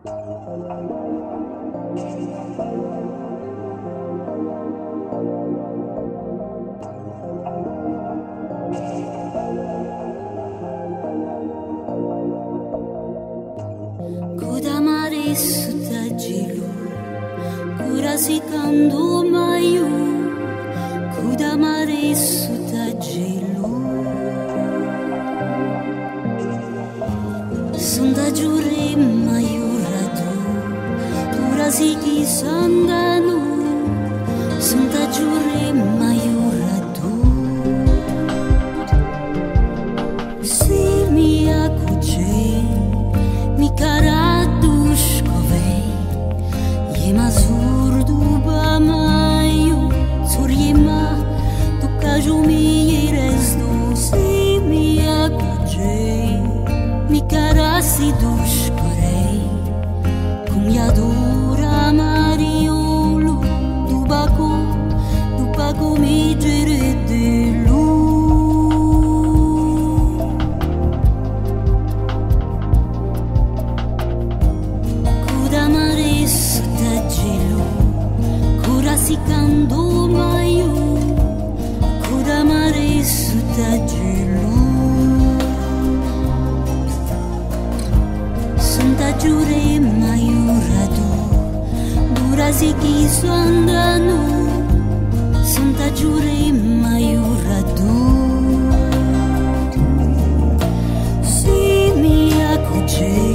Rasicando maiu, cuda maresu tagilu. Sunda jure maiu radu, tu rasiki sanganu. Sunda jure maiu radu. Si mi akuce, mi karadush kovei, ye mazur. Si dușcorei, cum i adora Mariolu, după cum i gere de lu. Cuda mare suta gelu, cura si cando maiu, cuda mare suta gelu. Santa jure maiu radu, duraziki soandanu. Santa jure maiu radu. Si mi akuce.